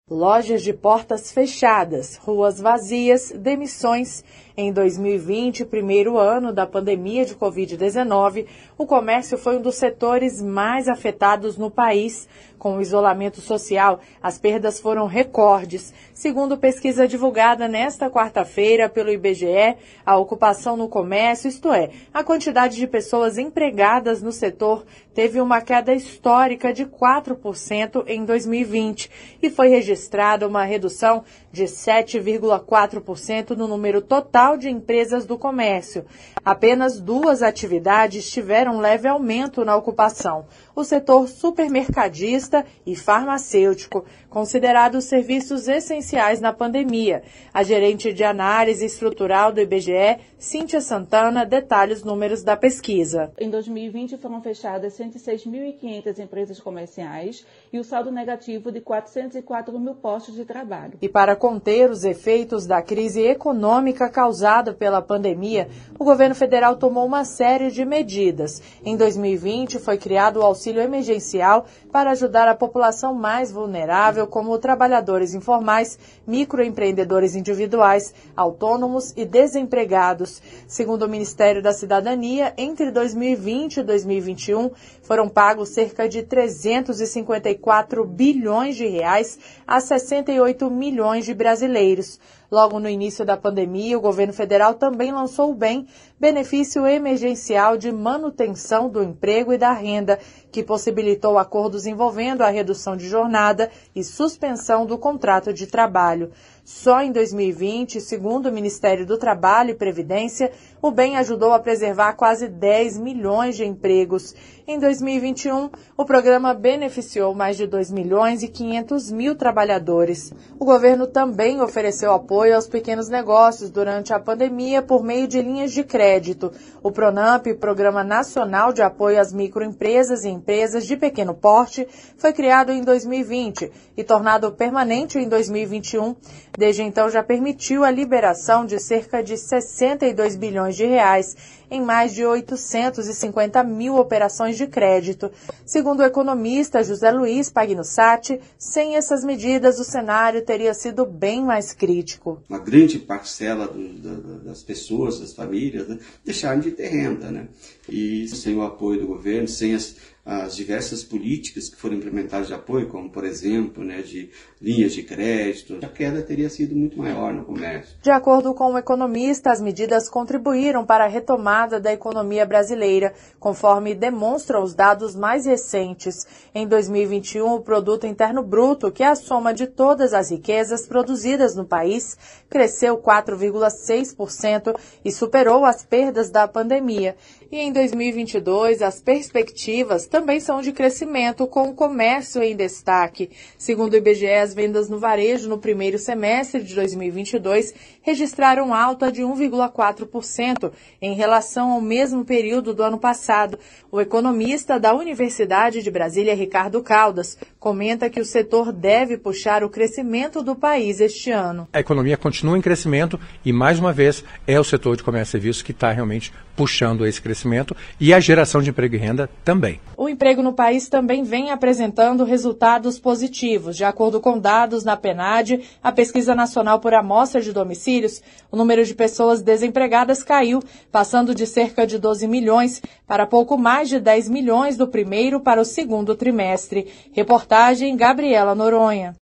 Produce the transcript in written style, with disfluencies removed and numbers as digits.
Lojas de portas fechadas, ruas vazias, demissões. Em 2020, primeiro ano da pandemia de Covid-19, o comércio foi um dos setores mais afetados no país. Com o isolamento social, as perdas foram recordes. Segundo pesquisa divulgada nesta quarta-feira pelo IBGE, a ocupação no comércio, isto é, a quantidade de pessoas empregadas no setor, teve uma queda histórica de 4% em 2020 e foi registrada uma redução de 7,4% no número total de empresas do comércio. Apenas 2 atividades tiveram leve aumento na ocupação: o setor supermercadista e farmacêutico, considerados serviços essenciais na pandemia. A gerente de análise estrutural do IBGE, Cíntia Santana, detalha os números da pesquisa. Em 2020 foram fechadas 106.500 empresas comerciais e o saldo negativo de 404 mil postos de trabalho. E para conter os efeitos da crise econômica causada pela pandemia, o governo federal tomou uma série de medidas. Em 2020 foi criado o auxílio emergencial para ajudar a população mais vulnerável, como trabalhadores informais, microempreendedores individuais, autônomos e desempregados. Segundo o Ministério da Cidadania, entre 2020 e 2021, foram pagos cerca de 354 bilhões de reais a 68 milhões de brasileiros. Logo no início da pandemia, o governo federal também lançou o BEM, benefício emergencial de manutenção do emprego e da renda, que possibilitou acordos envolvendo a redução de jornada e suspensão do contrato de trabalho. Só em 2020, segundo o Ministério do Trabalho e Previdência, o BEM ajudou a preservar quase 10 milhões de empregos. Em 2021, o programa beneficiou mais de 2 milhões e 500 mil trabalhadores. O governo também ofereceu apoio aos pequenos negócios durante a pandemia por meio de linhas de crédito. O PRONAMP, Programa Nacional de Apoio às Microempresas e Empresas de Pequeno Porte, foi criado em 2020 e tornado permanente em 2021. Desde então, já permitiu a liberação de cerca de 62 bilhões de reais em mais de 850 mil operações de crédito. Segundo o economista José Luiz Pagnussati, sem essas medidas o cenário teria sido bem mais crítico. Uma grande parcela das pessoas, das famílias, né, deixaram de ter renda, né? E sem o apoio do governo, sem as diversas políticas que foram implementadas de apoio, como, por exemplo, né, de linhas de crédito, a queda teria sido muito maior no comércio. De acordo com o economista, as medidas contribuíram para a retomada da economia brasileira, conforme demonstram os dados mais recentes. Em 2021, o Produto Interno Bruto, que é a soma de todas as riquezas produzidas no país, cresceu 4,6% e superou as perdas da pandemia. E em 2022, as perspectivas também são de crescimento, com o comércio em destaque. Segundo o IBGE, as vendas no varejo no primeiro semestre de 2022 registraram alta de 1,4% em relação ao mesmo período do ano passado. O economista da Universidade de Brasília, Ricardo Caldas, comenta que o setor deve puxar o crescimento do país este ano. A economia continua em crescimento e, mais uma vez, é o setor de comércio e serviços que está realmente puxando esse crescimento, e a geração de emprego e renda também. O emprego no país também vem apresentando resultados positivos. De acordo com dados na PNAD, a Pesquisa Nacional por Amostra de Domicílios, o número de pessoas desempregadas caiu, passando de cerca de 12 milhões para pouco mais de 10 milhões do primeiro para o segundo trimestre. Reportagem Gabriela Noronha.